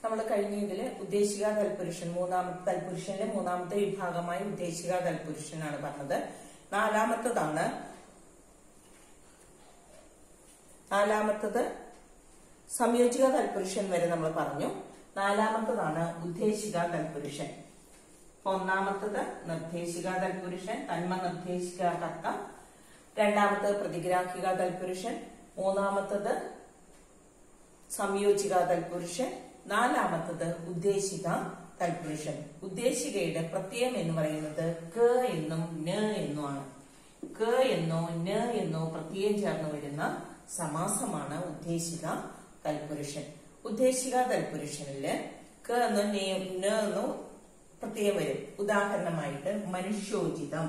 നമ്മൾ കഴിഞ്ഞ ഇതില് ഉദ്ദേശിക തൽപുരുഷൻ മൂന്നാമത്തെ തൽപുരുഷനിലെ മൂന്നാമത്തെ വിഭാഗമായി ഉദ്ദേശിക തൽപുരുഷനാണ് പറഞ്ഞത്. നാലാമത്തത് സംയോജിക തൽപുരുഷൻ വരെ നമ്മൾ പറഞ്ഞു. നാലാമത്തതാണ് ഉദ്ദേശിക തൽപുരുഷൻ. ഒന്നാമത്തത് നിർദ്ദേശിക തൽപുരുഷൻ, തന്മ നിർദ്ദേശിക കർത്ത. രണ്ടാമത്തത് പ്രതിഗ്രാഹിക തൽപുരുഷൻ. മൂന്നാമത്തത് സംയോജിക തൽപുരുഷൻ. നാലാമത്തത് ഉദ്ദേശിക തൽപുരുഷൻ. ഉദ്ദേശികയുടെ പ്രത്യയം എന്ന് പറയുന്നത് ക എന്നും ന എന്നുമാണ്. ക എന്നോ ന എന്നോ പ്രത്യയം ചേർന്ന് വരുന്ന സമാസമാണ് ഉദ്ദേശിക തൽപുരുഷൻ. ഉദ്ദേശിക തൽപുരുഷനില് ക എന്നോ ന എന്നോ പ്രത്യയം വരും. ഉദാഹരണമായിട്ട് മനുഷ്യോചിതം,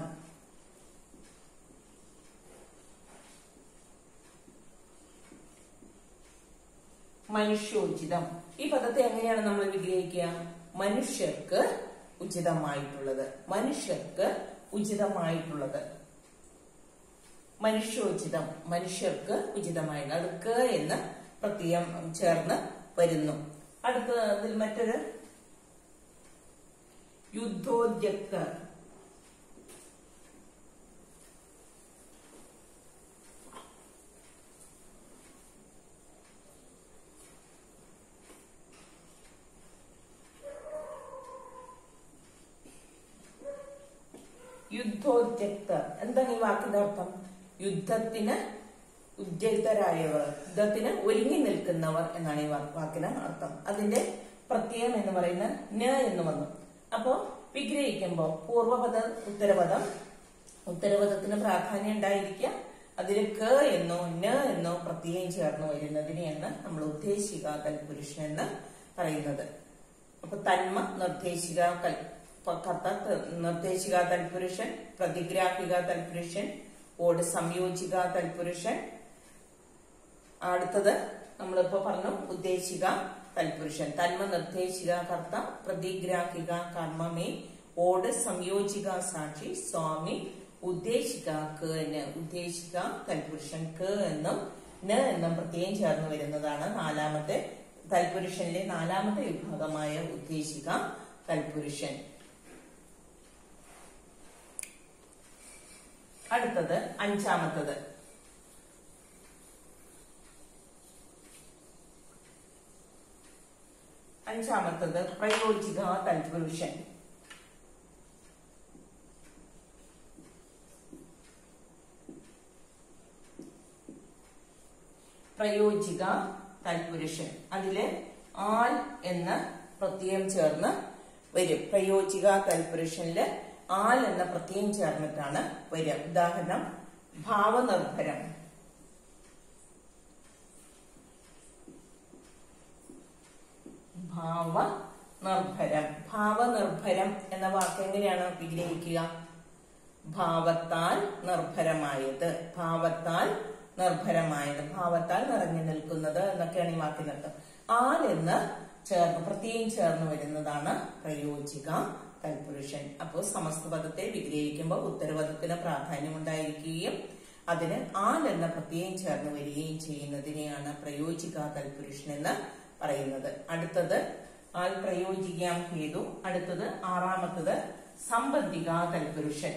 മനുഷ്യോചിതം. ഈ പദത്തെ എങ്ങനെയാണ് നമ്മൾ വിഗ്രഹിക്കുക? മനുഷ്യർക്ക് ഉചിതമായിട്ടുള്ളത്, മനുഷ്യർക്ക് ഉചിതമായിട്ടുള്ളത്. മനുഷ്യോചിതം, മനുഷ്യർക്ക് ഉചിതമായിട്ടുള്ളത്. അത് ക എന്ന് പ്രത്യയം ചേർന്ന് വരുന്നു. അടുത്തതിൽ മറ്റൊരു യുദ്ധോദ്യക്തർ. യുദ്ധോദ്യക്തർ എന്താണ് ഈ വാക്കിന്റെ അർത്ഥം? യുദ്ധത്തിന് ഉദ്യക്തരായവർ, യുദ്ധത്തിന് ഒരുങ്ങി നിൽക്കുന്നവർ എന്നാണ് ഈ വാക്കിന് അർത്ഥം. അതിന്റെ പ്രത്യയം എന്ന് പറയുന്ന ന എന്ന് വന്നു. അപ്പോ വിഗ്രഹിക്കുമ്പോ പൂർവപദ ഉത്തരപദം, ഉത്തരപദത്തിന് പ്രാധാന്യം ഉണ്ടായിരിക്കുക. അതിൽ ക എന്നോ ന എന്നോ പ്രത്യയം ചേർന്ന് വരുന്നതിനെയാണ് നമ്മൾ ഉദ്ദേശിക തൽപുരുഷൻ എന്ന് പറയുന്നത്. അപ്പൊ തന്മ നിർദ്ദേശിക കർത്ത, നിർദ്ദേശിക തൽപുരുഷൻ, പ്രതിഗ്രാഹിക തൽപുരുഷൻ, ഓട് സംയോജിക തൽപുരുഷൻ. അടുത്തത് നമ്മളിപ്പോ പറഞ്ഞു ഉദ്ദേശിക തൽപുരുഷൻ. തന്മ നിർദ്ദേശിക കർത്ത, പ്രതിഗ്രാഹിക കർമ്മമേ, ഓട് സംയോജിക സാക്ഷി, സ്വാമി, ഉദ്ദേശിക ക ന്. ഉദ്ദേശിക തൽപുരുഷൻ ക എന്നും ന എന്നും പ്രത്യയം ചേർന്ന് വരുന്നതാണ് നാലാമത്തെ തൽപുരുഷനിലെ നാലാമത്തെ വിഭാഗമായ ഉദ്ദേശിക തൽപുരുഷൻ. അടുത്തത് അഞ്ചാമത്തത് പ്രയോജിക തൽപുരുഷൻ. പ്രയോജിക തൽപുരുഷൻ അതില് ആൽ എന്ന പ്രത്യയം ചേർന്ന് വരും. പ്രയോജിക തൽപുരുഷനില് ആൽ എന്ന പ്രത്യയം ചേർന്നിട്ടാണ് വരിക. ഉദാഹരണം ഭാവനിർഭരം. ഭാവനിർഭരം. ഭാവനിർഭരം എന്ന വാക്ക് എങ്ങനെയാണ് വിഗ്രഹിക്കുക? ഭാവത്താൽ നിർഭരമായത്, ഭാവത്താൽ നിർഭരമായത്, ഭാവത്താൽ നിറഞ്ഞു നിൽക്കുന്നത് എന്നൊക്കെയാണ് ഈ വാക്കിനർത്ഥം. ആൽ എന്ന് ചേർന്ന് പ്രത്യയം ചേർന്ന് വരുന്നതാണ് പ്രയോജിക തൽപുരുഷൻ. അപ്പോൾ സമസ്ത പദത്തെ വിഗ്രഹിക്കുമ്പോൾ ഉത്തരപദത്തിന് പ്രാധാന്യം ഉണ്ടായിരിക്കുകയും അതിന് ആൽ എന്ന പ്രത്യയം ചേർന്ന് വരികയും ചെയ്യുന്നതിനെയാണ് പ്രയോജിക തൽപുരുഷൻ എന്ന് പറയുന്നത്. അടുത്തത് ആൽ പ്രയോജിക്കാം ഹേതു. അടുത്തത് ആറാമത്തത് സംബന്ധിക തൽപുരുഷൻ.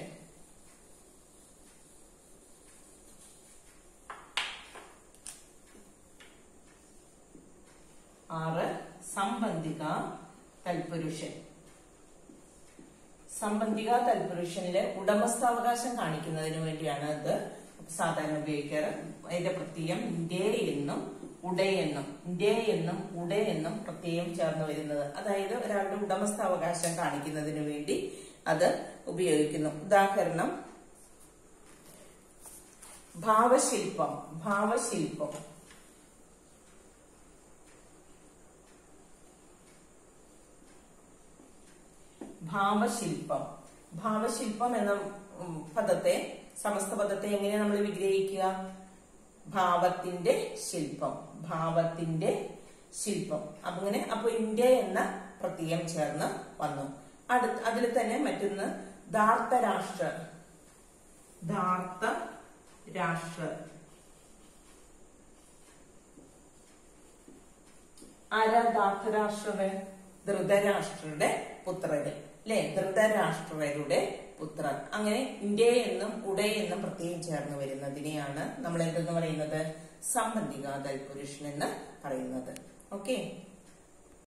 സംബന്ധിക തൽപുരുഷൻ. സംബന്ധിക തൽപുരുഷനിലെ ഉടമസ്ഥാവകാശം കാണിക്കുന്നതിന് വേണ്ടിയാണ് ഇത് സാധാരണ ഉപയോഗിക്കാറ്. അതിന്റെ പ്രത്യയം ഡേ എന്നും ഉടയെന്നും, ഡേ എന്നും ഉടയെന്നും പ്രത്യയം ചേർന്ന് വരുന്നത്. അതായത് ഒരാളുടെ ഉടമസ്ഥാവകാശം കാണിക്കുന്നതിന് വേണ്ടി അത് ഉപയോഗിക്കുന്നു. ഉദാഹരണം ഭാവശില്പം. ഭാവശില്പം ഭാവശില്പം. ഭാവശില്പം എന്ന പദത്തെ, സമസ്ത പദത്തെ എങ്ങനെയാണ് നമ്മൾ വിഗ്രഹിക്കുക? ഭാവത്തിന്റെ ശില്പം, ഭാവത്തിന്റെ ശില്പം. അങ്ങനെ അപ്പൊ ഇന്ത്യ എന്ന പ്രത്യയം ചേർന്ന് വന്നു. അതിൽ തന്നെ മറ്റൊന്ന് ധാർത്തരാഷ്ട്ര. ധാർത്തരാഷ്ട്ര. ആരാ ധാർത്തരാഷ്ട്രര്? ധൃതരാഷ്ട്രരുടെ പുത്രര് അല്ലെ, ധൃതരാഷ്ട്രരുടെ പുത്രൻ. അങ്ങനെ ഇന്ത്യ എന്നും ഉടേ എന്നും പ്രത്യേകം ചേർന്ന് വരുന്നതിനെയാണ് നമ്മൾ എന്തെന്ന് പറയുന്നത്? സംബന്ധികാ തൽപുരുഷൻ എന്ന് പറയുന്നത്. ഓക്കെ.